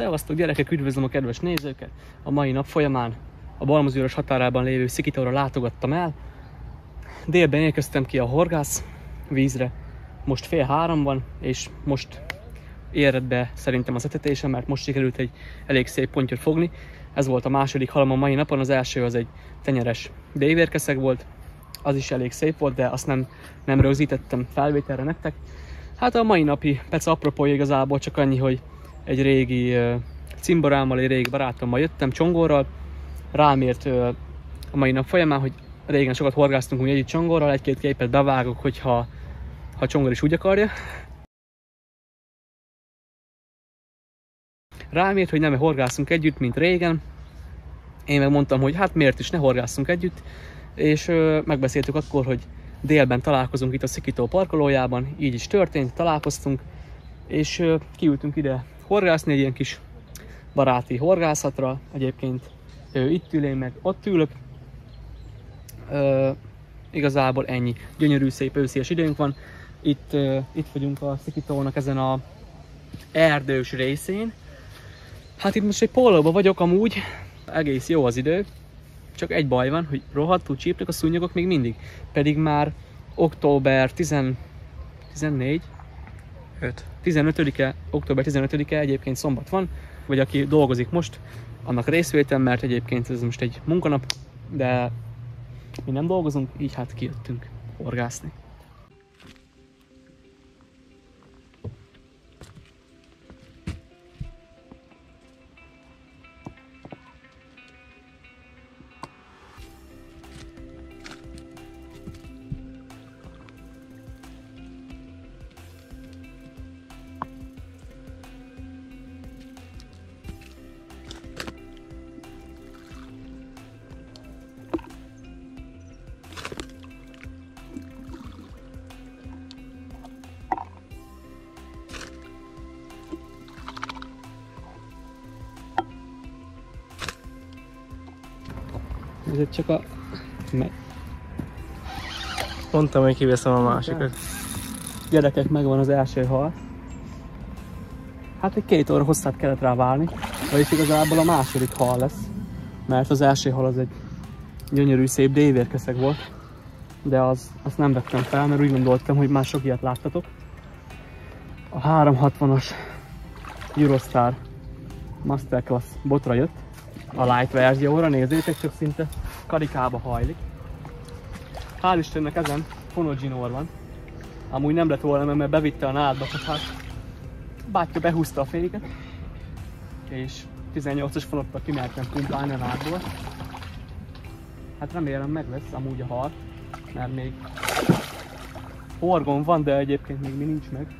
Szevasztok gyerekek, üdvözlöm a kedves nézőket! A mai nap folyamán a Balmazújváros határában lévő Szikitóra látogattam el. Délben érkeztem ki a horgász vízre. Most 2:30 van, és most érett be szerintem az etetésem, mert most sikerült egy elég szép pontyot fogni. Ez volt a második halom a mai napon, az első az egy tenyeres dévérkeszeg volt. Az is elég szép volt, de azt nem rögzítettem felvételre nektek. Hát a mai napi peca apropója igazából csak annyi, hogy egy régi cimborámmal, egy régi barátommal jöttem, csongorral. Rám ért a mai nap folyamán, hogy régen sokat horgáztunk úgy együtt csongorral, egy-két képet bevágok, hogyha a csongor is úgy akarja. Rám ért, hogy nem horgászunk együtt, mint régen. Én meg mondtam, hogy hát miért is ne horgászunk együtt, és megbeszéltük akkor, hogy délben találkozunk itt a Szikitó parkolójában, így is történt, találkoztunk, és kiültünk ide horgászni egy ilyen kis baráti horgászatra. Egyébként itt ül, én meg ott ülök. Igazából ennyi. Gyönyörű, szép őszies időnk van. Itt vagyunk a Szikitónak ezen a erdős részén. Hát itt most egy pólóban vagyok amúgy, egész jó az idő. Csak egy baj van, hogy rohadtul csípnek a szúnyogok még mindig. Pedig már október 15-e, október 15-e egyébként szombat van, vagy aki dolgozik most, annak részvétel, mert egyébként ez most egy munkanap, de mi nem dolgozunk, így hát kijöttünk horgászni. Ez csak a... Mondtam, hogy kiveszem a másikat. Gyerekek, megvan az első hal. Hát egy 2 óra hosszát kellett rá várni, vagyis igazából a második hal lesz. Mert az első hal az egy gyönyörű, szép dévérkeszeg volt. De azt nem vettem fel, mert úgy gondoltam, hogy már sok ilyet láttatok. A 360-as Eurostar Masterclass botra jött. A light verzióra, nézzétek, csak szinte karikába hajlik. Hál' Istennek ezen Fonogginor van. Amúgy nem lett volna, mert bevitte a nádba, csak hát bátyja behúzta a féket, és 18-as fonottal kimertem pumpálni a nádból. Hát remélem meg lesz amúgy a hal, mert még horgon van, de egyébként még mi nincs meg.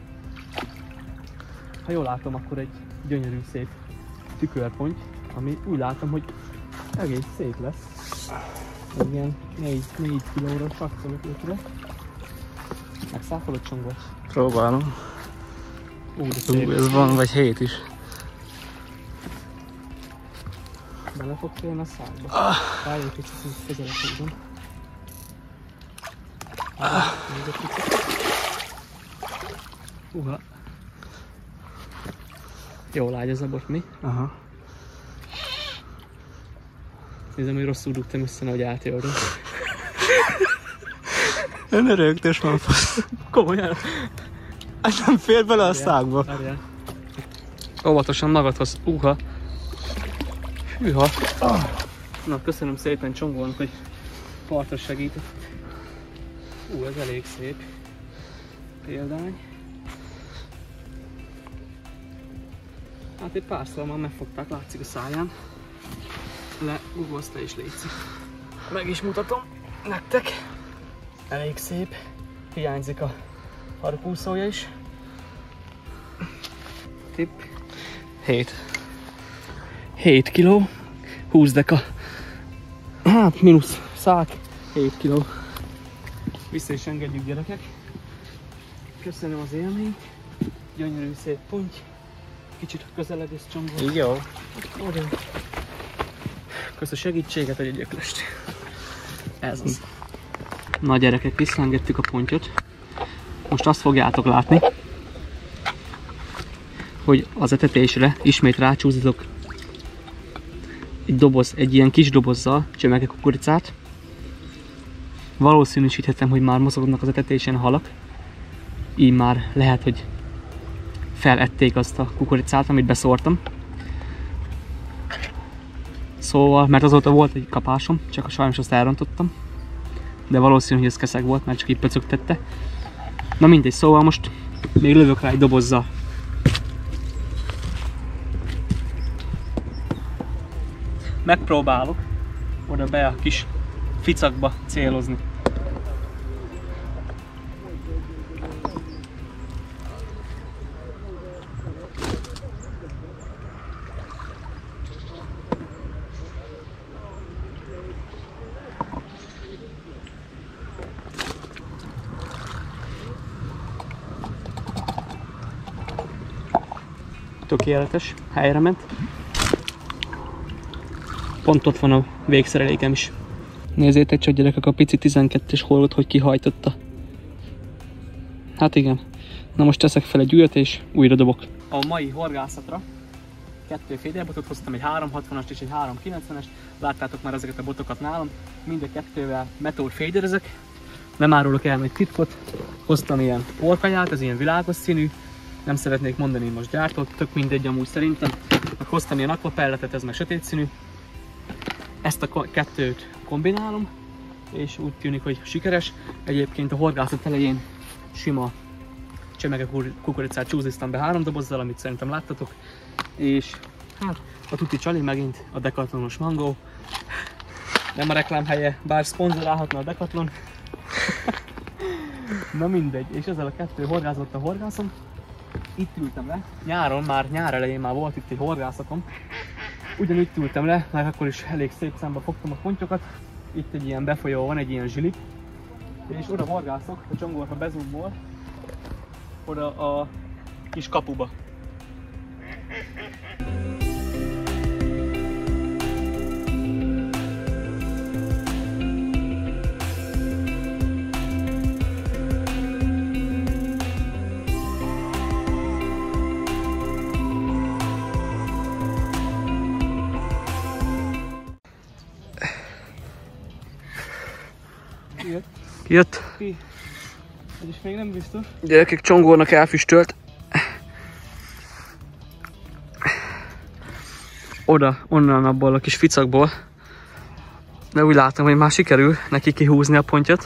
Ha jól látom, akkor egy gyönyörű szép tükörponty, ami úgy látom, hogy egész szép lesz. Ilyen 4 kilóra satszolok ötre. Megszáfolod csongor? Próbálom. Ez van, vagy 7 is. Bele fog félni a szádba. Várj egy kicsit, hogy közelebb húzom. Még egy kicsit. Uha. Jól ágy az a bot, mi? Aha. Nézem, hogy rosszul dugtam össze, hogy átjördöm. Ne rögtös van fasz. Komolyan? Hát nem fér bele a szákba. Várjál. Óvatosan magadhoz. Uha. Hűha. Na, köszönöm szépen Csongónak, hogy partra segített. Ez elég szép példány. Hát egy párszor már megfogták, látszik a száján. Legugolszta és létszik. Meg is mutatom nektek. Elég szép. Hiányzik a farokúszója is. Tipp. 7 kiló. 20 deka. Hát mínusz szák. 7 kiló. Vissza is engedjük, gyerekek. Köszönöm az élményt. Gyönyörű szép ponty. Kicsit közeledés Csongor. Így jó. Kösz a segítséget, egy öklöst. Ez az. Na gyerekek, visszaengedtük a pontyot. Most azt fogjátok látni, hogy az etetésre ismét rácsúszítok egy ilyen kis dobozzal csemege kukoricát. Valószínűsíthetem, hogy már mozognak az etetésen halak. Így már lehet, hogy felették azt a kukoricát, amit beszórtam. Szóval, mert azóta volt egy kapásom, csak sajnos azt elrontottam. De valószínű, hogy ez keszeg volt, mert csak így pöcögtette. Na mindegy, szóval most még lövök rá egy dobozzal. Megpróbálok oda be a kis ficakba célozni. Tökéletes, helyre ment. Pont ott van a végszerelékem is. Nézzétek csak, gyerekek, a pici 12-es holgot, hogy kihajtotta. Hát igen. Na most teszek fel egy újat és újra dobok. A mai horgászatra 2 féderbotot hoztam, egy 360-ast és egy 390-est. Láttátok már ezeket a botokat nálam. Mind a kettővel metód féderezek. Nem árulok el egy titkot. Hoztam ilyen porkanyát, ez ilyen világos színű. Nem szeretnék mondani, most gyártott, tök mindegy amúgy szerintem. Hoztam ilyen aquapelletet, ez meg sötét színű. Ezt a kettőt kombinálom, és úgy tűnik, hogy sikeres. Egyébként a horgászat elején sima csemege kukoricát csúsziztam be 3 dobozzal, amit szerintem láttatok. És hát a tuti csali megint a Decathlonos Mango. Nem a reklám helye, bár szponzorálhatna a Decathlon. Na mindegy, és ezzel a 2 horgászattal horgászom. Itt ültem le, nyár elején már volt itt egy horgászatom. Ugyanúgy ültem le, mert akkor is elég szép számba fogtam a pontyokat. Itt egy ilyen befolyó van, egy ilyen zsilik. És oda horgászok, a csongorfa bezoomol, oda a kis kapuba. Kijött. Ez is még nem biztos. Gyerekek, csongornak elfüstölt. Oda, onnan abból a kis ficakból. De úgy látom, hogy már sikerül neki kihúzni a pontyot.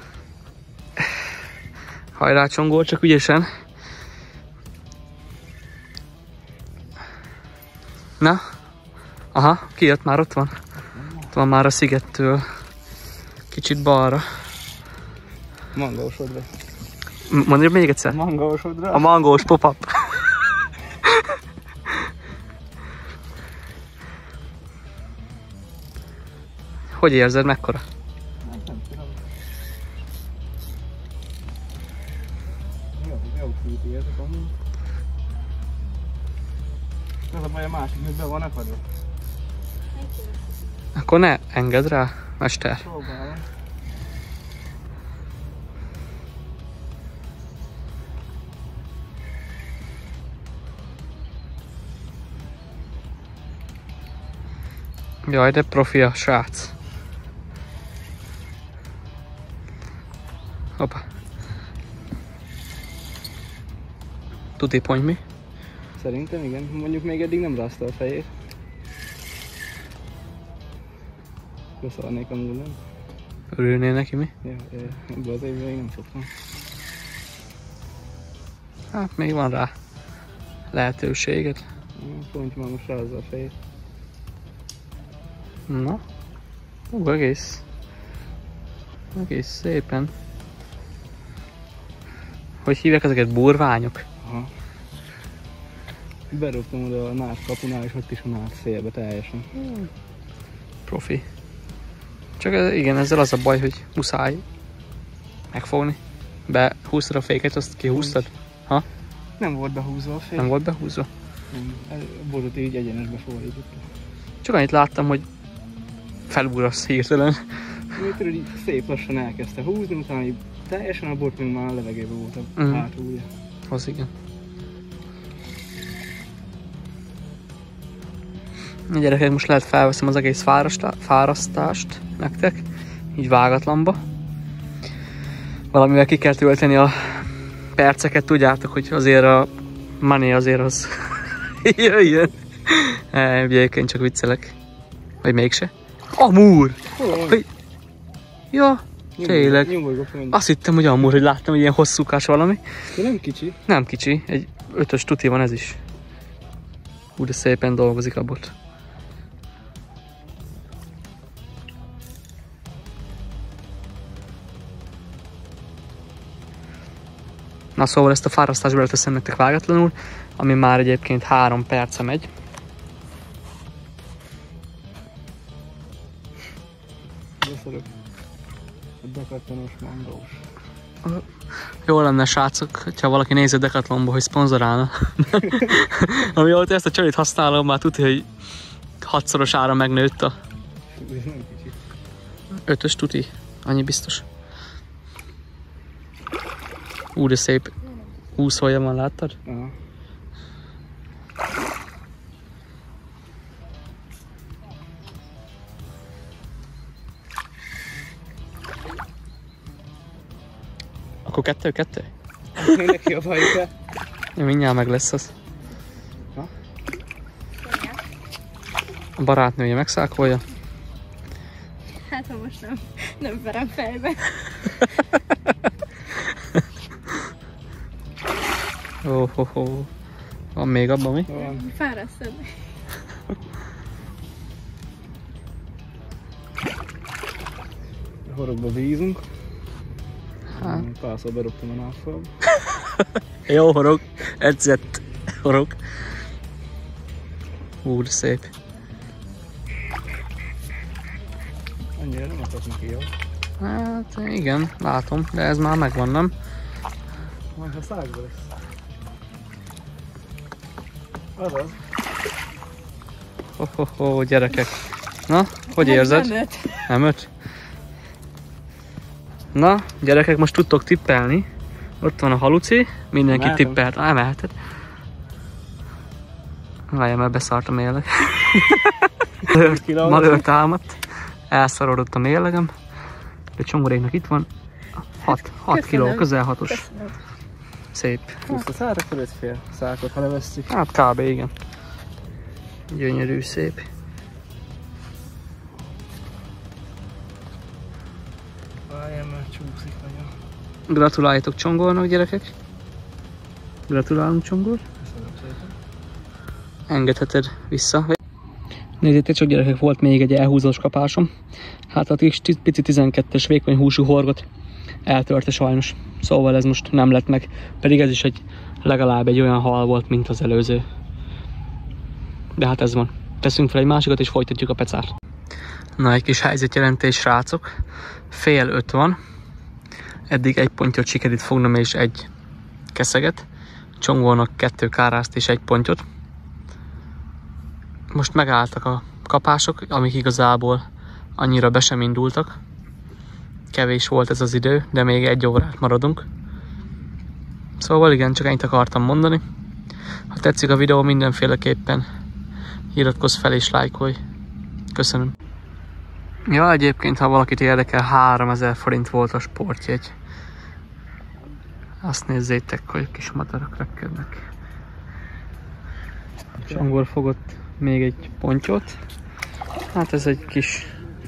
Hajrá csongor, csak ügyesen. Na? Aha, kijött, már ott van. Ott van már a szigettől. Kicsit balra. Mangósodra. Mondja még egyszer? Mangósodra. A mangós pop-up. Hogy érzed, mekkora? Nem tudom. Jó fűti ezek amúgy. Ez a baj, a másik műben van akadva. Akkor ne engedd rá, mester. Próbálom. Jaj, de profi a srác. Hoppá. Tuti pont mi? Szerintem igen. Mondjuk még eddig nem rázta a fejét. Köszönnék amúgy, nem? Örülnél neki mi? Ja, ebből az évben még nem szoktam. Hát még van rá lehetőséged. Pont már most rázza a fejét. Na, egész szépen. Hogy hívják ezeket? Burványok? Aha. Berúgtam oda a nád kapunál, és ott is a nád szélbe teljesen. Profi. Csak igen, ezzel az a baj, hogy muszáj megfogni. Behúztad a féket, azt kihúztad? Ha? Nem volt behúzva a fék. Nem volt behúzva? Nem. A botot így egyenesbe fordított. Csak annyit láttam, hogy felugrast hirtelen. Tudod, így szép lassan elkezdte húzni, utána így teljesen a bot még már a levegőben volt a hátulja. Az igen. Gyerekek, most lehet felveszem az egész fárasztást nektek, így vágatlanba. Valamivel ki kell tölteni a perceket, tudjátok, hogy azért a money azért az jöjjön. Egyébként csak viccelek. Vagy mégse. Amúr! Ja, tényleg. Azt hittem, hogy amúr, hogy láttam, hogy ilyen hosszúkás valami. De nem kicsi. Nem kicsi, egy 5-ös tuti van ez is. Úgy de szépen dolgozik a bot. Na szóval ezt a fárasztásba leteszem nektek vágatlanul, ami már egyébként 3 perce megy. Beszarok. A Decathlon-os mangós. Jó lenne, srácok, hogyha valaki néz a Decathlonba, hogy szponzorálna. Amióta ezt a csalit használom, már tudja, hogy 6-szorosára megnőtt a... Ez nem kicsi. 5-ös tuti, annyi biztos. De szép úszója van, láttad? Aha. Akkor 2-2? Neki a bajka. Ja, mindjárt meg lesz az. Ha? A barátnője megszákolja. Hát ha most nem verem fejbe. Ó. Van még abban mi? Van. Fárasztod. A horogba bízunk. Hát. Párszor berúgtam a náfalba. Jó horog, edzett horog. De szép. Annyira nem adtak neki jó. Hát igen, látom, de ez már megvan, nem? Majd ha szágba lesz. Azaz. Gyerekek. Na, hogy érzed? Nem öt. Nem öt? Na, gyerekek, most tudtok tippelni. Ott van a haluci, mindenki Mehetem? tippelt. Meheted. Várjál, mert beszart a mérleg. Malőr támadt. Elszarodott a mérlegem. De Csongoréknak itt van 6 kiló, közel 6-os. Köszönöm. Szép. Ezt a szára fölött fél szákot, ha levesszük. Hát kb. Igen. Gyönyörű, szép. Várjál, már csúszik nagyon. Gratuláljatok Csongornak, gyerekek. Gratulálunk, Csongor. Köszönöm szépen. Engedheted vissza. Nézzétek csak, gyerekek, volt még egy elhúzós kapásom. Hát a kis pici 12-es vékony húsú horgot eltörte sajnos. Szóval ez most nem lett meg. Pedig ez is legalább egy olyan hal volt, mint az előző. De hát ez van. Teszünk fel egy másikat és folytatjuk a pecárt. Na, egy kis helyzetjelentés, srácok. 4:30 van. Eddig 1 pontyot sikerült fognom és 1 keszeget. Csongónak 2 kárázt és 1 pontyot. Most megálltak a kapások, amik igazából annyira be sem indultak. Kevés volt ez az idő, de még 1 órát maradunk. Szóval igen, csak ennyit akartam mondani. Ha tetszik a videó, mindenféleképpen iratkozz fel és lájkolj. Köszönöm. Ja, egyébként, ha valakit érdekel, 3000 forint volt a sportjegy. Azt nézzétek, hogy kis madarak repkednek. Csongor fogott még egy pontyot. Hát ez egy kis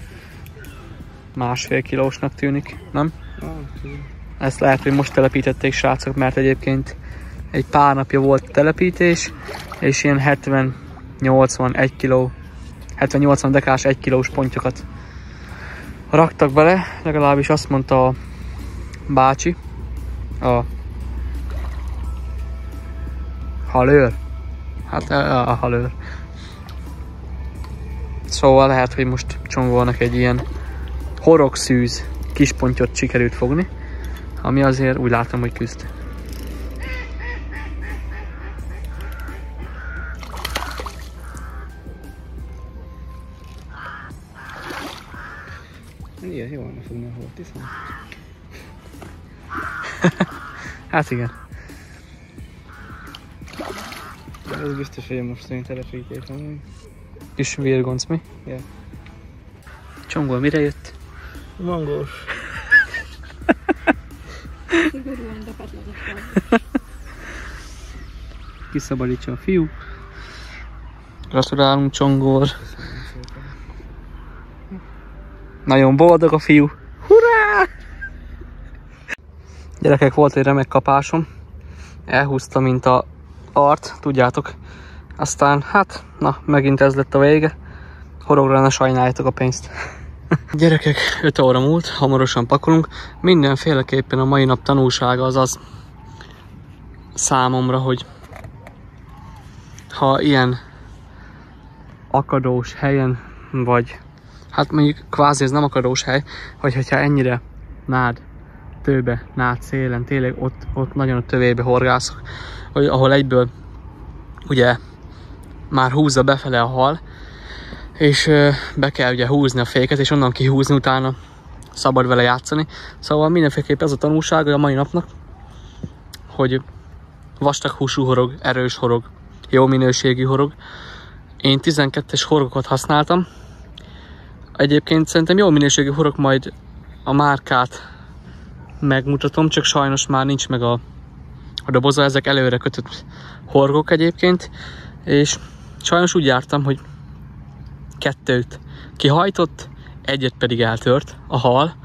1,5 kilósnak tűnik, nem? Ezt lehet, hogy most telepítették, srácok, mert egyébként egy pár napja volt telepítés, és ilyen 70-80 kiló, 70-80 dekás 1 kilós pontyokat raktak bele, legalábbis azt mondta a bácsi, a halőr. Hát a halőr. Szóval lehet, hogy most Csongónak egy ilyen horogszűz kispontyot sikerült fogni, ami azért úgy látom, hogy küzd. Ilyet jó lenne fogni a holt, hiszem. Hát igen. De ez biztos, hogy most szerint telepítés, nem? Kis virgonc, mi? Yeah. Csongor mire jött? Mangós. Szigorúan befatlatott. Kiszabadítsa a fiú. Gratulálunk, Csongor. Nagyon boldog a fiú. Hurrá! Gyerekek, volt egy remek kapásom. Elhúzta, mint a art, tudjátok. Aztán, hát, na, megint ez lett a vége. Horogra ne sajnáljátok a pénzt. Gyerekek, 5 óra múlt, hamarosan pakolunk. Mindenféleképpen a mai nap tanulsága az az számomra, hogy ha ilyen akadós helyen, vagy hát mondjuk kvázi ez nem akadós hely, vagy hogyha ennyire nád tőbe, nád szélen, tényleg ott nagyon a tövébe horgászok, hogy ahol egyből ugye már húzza befele a hal, és be kell ugye húzni a féket, és onnan kihúzni, utána szabad vele játszani. Szóval mindenféleképp ez a tanulsága a mai napnak, hogy vastag húsú horog, erős horog, jó minőségű horog. Én 12-es horogokat használtam. Egyébként szerintem jó minőségű horog, majd a márkát megmutatom, csak sajnos már nincs meg a doboza, ezek előre kötött horgok egyébként, és sajnos úgy jártam, hogy 2 kihajtott, 1 pedig eltört a hal.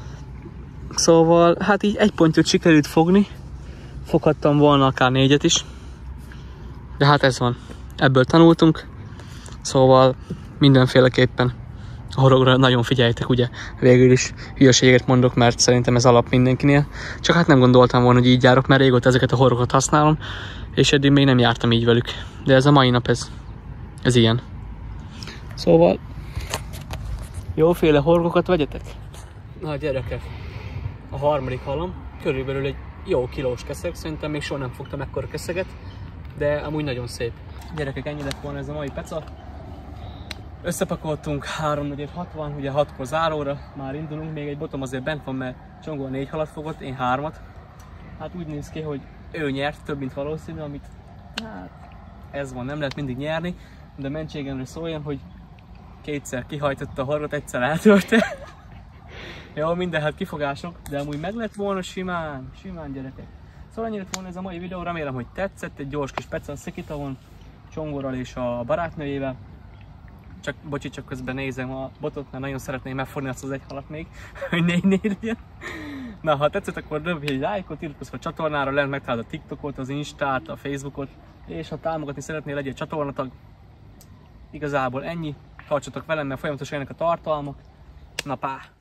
Szóval hát így 1 pontot sikerült fogni, foghattam volna akár 4 is, de hát ez van, ebből tanultunk, szóval mindenféleképpen a horogra nagyon figyeljetek, ugye végül is hülyeséget mondok, mert szerintem ez alap mindenkinél, csak hát nem gondoltam volna, hogy így járok, mert régóta ezeket a horokat használom, és eddig még nem jártam így velük, de ez a mai nap ez ilyen. Szóval jóféle horgokat vegyetek. Na gyerekek, a harmadik halom, körülbelül egy jó kilós keszeg, szerintem még soha nem fogtam ekkora keszeget, de amúgy nagyon szép. Gyerekek, ennyi lett volna ez a mai peca. Összepakoltunk 3-4-60, ugye 6-kor záróra, már indulunk, még egy botom azért bent van, mert Csongor 4 halat fogott, én 3-at. Hát úgy néz ki, hogy ő nyert, több mint valószínű, amit hát ez van, nem lehet mindig nyerni, de mentségemre szóljon, hogy 2-szer kihajtotta a horgot, 1-szer eltörte. Jó, minden hát kifogások, de amúgy meg lett volna simán gyerekek. Szóval ennyi lett volna ez a mai videó, remélem, hogy tetszett, egy gyors kis peca a Szekitavon, Csongorral és a barátnőjével. Csak közben nézem a botot, mert nagyon szeretném megfogni azt az 1 halat még, hogy 4-4 legyen. Na, ha tetszett, akkor dobj egy lájkot, iratkozz fel a csatornára, lent megtalálod a TikTokot, az Instát, a Facebookot, és ha támogatni szeretnél, legyél csatornatag. Igazából ennyi, tartsatok velem, mert folyamatosan jönnek a tartalmak. Na pá!